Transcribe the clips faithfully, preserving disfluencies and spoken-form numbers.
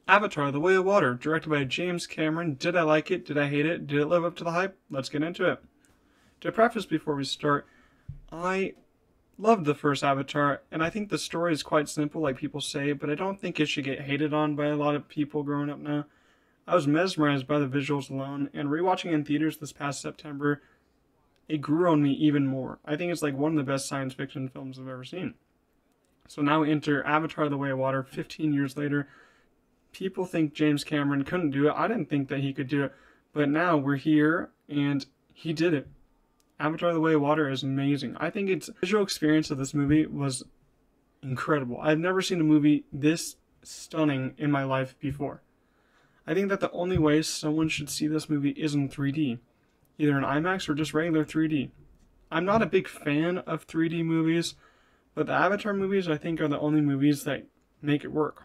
Avatar: The Way of Water, directed by James Cameron. Did I like it? Did I hate it? Did it live up to the hype? Let's get into it. To preface before we start, I loved the first Avatar, and I think the story is quite simple, like people say, but I don't think it should get hated on by a lot of people growing up now. I was mesmerized by the visuals alone, and rewatching in theaters this past September, it grew on me even more. I think it's like one of the best science fiction films I've ever seen. So now we enter Avatar: The Way of Water, fifteen years later. People think James Cameron couldn't do it. I didn't think that he could do it. But now we're here, and he did it. Avatar: The Way of Water is amazing. I think its visual experience of this movie was incredible. I've never seen a movie this stunning in my life before. I think that the only way someone should see this movie is in three D. Either in IMAX or just regular three D. I'm not a big fan of three D movies, but the Avatar movies I think are the only movies that make it work.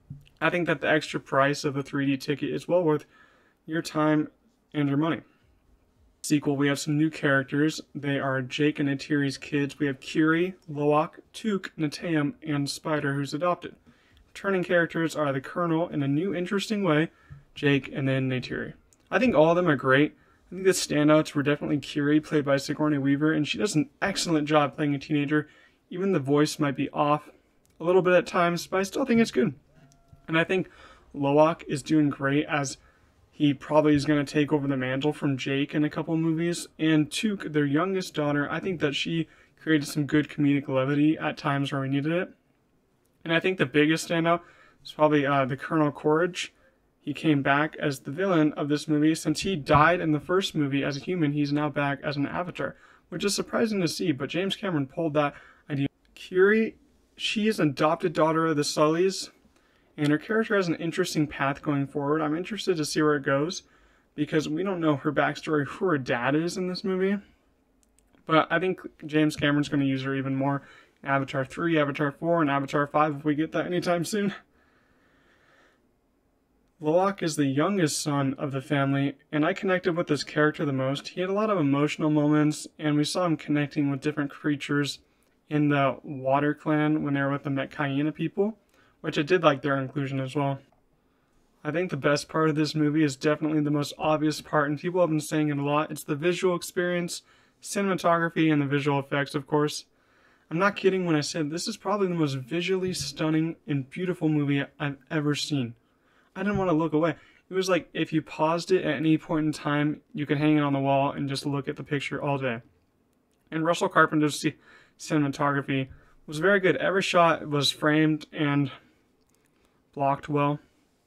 I think that the extra price of the three D ticket is well worth your time and your money. Sequel, we have some new characters. They are Jake and Neytiri's kids. We have Kiri, Loak, Took, Neteyam, and Spider, who's adopted. Returning characters are the Colonel in a new interesting way, Jake, and then Neytiri. I think all of them are great. I think the standouts were definitely Kiri, played by Sigourney Weaver, and she does an excellent job playing a teenager. Even the voice might be off a little bit at times, but I still think it's good. And I think Loak is doing great, as he probably is going to take over the mantle from Jake in a couple movies. And Took, their youngest daughter, I think that she created some good comedic levity at times where we needed it. And I think the biggest standout is probably uh, the Colonel Courage. He came back as the villain of this movie. Since he died in the first movie as a human, he's now back as an avatar, which is surprising to see, but James Cameron pulled that idea. Kiri, she is an adopted daughter of the Sullys, and her character has an interesting path going forward. I'm interested to see where it goes, because we don't know her backstory, who her dad is in this movie. But I think James Cameron's going to use her even more in Avatar three, Avatar four, and Avatar five if we get that anytime soon. Loak is the youngest son of the family, and I connected with this character the most. He had a lot of emotional moments, and we saw him connecting with different creatures in the Water Clan when they were with the Metkayina people, which I did like their inclusion as well. I think the best part of this movie is definitely the most obvious part, and people have been saying it a lot. It's the visual experience, cinematography, and the visual effects, of course. I'm not kidding when I said this is probably the most visually stunning and beautiful movie I've ever seen. I didn't want to look away. It was like if you paused it at any point in time, you could hang it on the wall and just look at the picture all day. And Russell Carpenter's cinematography was very good. Every shot was framed and blocked well.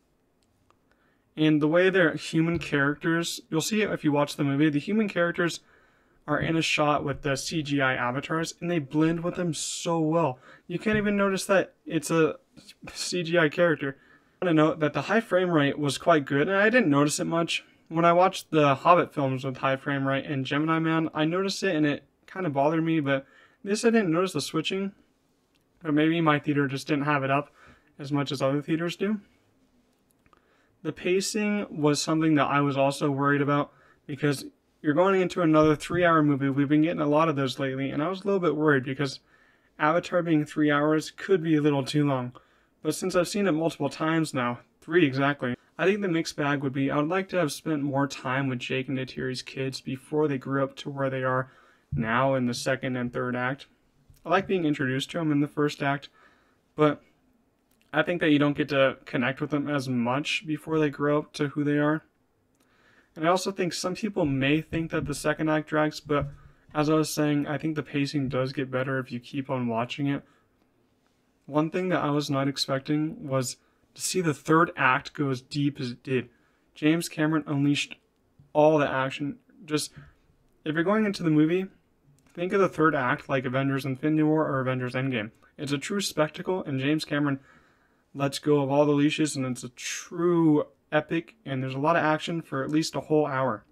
And the way they're human characters, you'll see it if you watch the movie, the human characters are in a shot with the C G I avatars, and they blend with them so well. You can't even notice that it's a C G I character. I want to note that the high frame rate was quite good, and I didn't notice it much. When I watched the Hobbit films with high frame rate and Gemini Man, I noticed it and it kind of bothered me, but this I didn't notice the switching. But maybe my theater just didn't have it up as much as other theaters do. The pacing was something that I was also worried about, because you're going into another three hour movie. We've been getting a lot of those lately, and I was a little bit worried because Avatar being three hours could be a little too long. But since I've seen it multiple times now, three exactly, I think the mixed bag would be I would like to have spent more time with Jake and Neytiri's kids before they grew up to where they are now in the second and third act. I like being introduced to them in the first act, but I think that you don't get to connect with them as much before they grow up to who they are. And I also think some people may think that the second act drags, but as I was saying, I think the pacing does get better if you keep on watching it. One thing that I was not expecting was to see the third act go as deep as it did. James Cameron unleashed all the action. Just, if you're going into the movie, think of the third act like Avengers Infinity War or Avengers Endgame. It's a true spectacle, and James Cameron lets go of all the leashes, and it's a true epic, and there's a lot of action for at least a whole hour.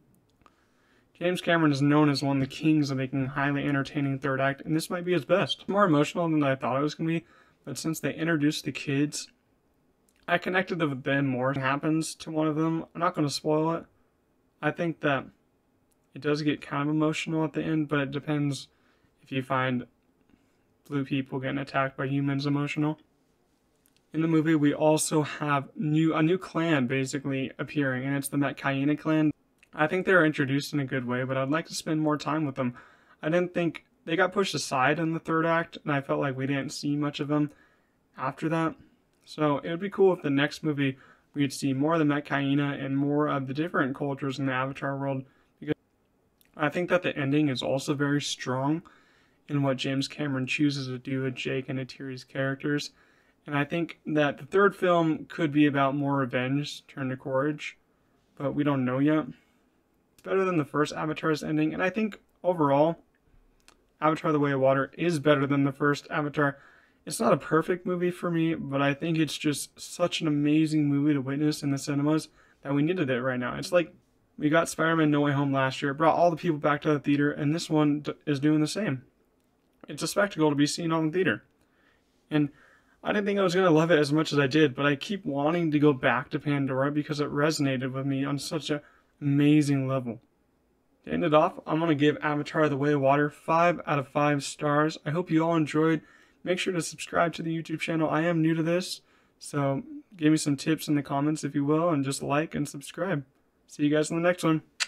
James Cameron is known as one of the kings of making highly entertaining third act, and this might be his best. It's more emotional than I thought it was going to be, but since they introduced the kids, I connected with them more. It happens to one of them. I'm not going to spoil it. I think that it does get kind of emotional at the end, but it depends if you find blue people getting attacked by humans emotional. In the movie, we also have new a new clan basically appearing, and it's the Metkayina clan. I think they're introduced in a good way, but I'd like to spend more time with them. I didn't think they got pushed aside in the third act, and I felt like we didn't see much of them after that. So it would be cool if the next movie we'd see more of the Metkayina and more of the different cultures in the Avatar world, because I think that the ending is also very strong in what James Cameron chooses to do with Jake and Neytiri's characters. And I think that the third film could be about more revenge turned to courage, but we don't know yet. It's better than the first Avatar's ending, and I think overall, Avatar: The Way of Water is better than the first Avatar. It's not a perfect movie for me, but I think it's just such an amazing movie to witness in the cinemas that we needed it right now. It's like we got Spider-Man No Way Home last year, brought all the people back to the theater, and this one is doing the same. It's a spectacle to be seen on the theater. And I didn't think I was going to love it as much as I did, but I keep wanting to go back to Pandora because it resonated with me on such an amazing level. To end it off, I'm going to give Avatar: The Way of Water five out of five stars. I hope you all enjoyed. Make sure to subscribe to the YouTube channel. I am new to this, so give me some tips in the comments if you will, and just like and subscribe. See you guys in the next one.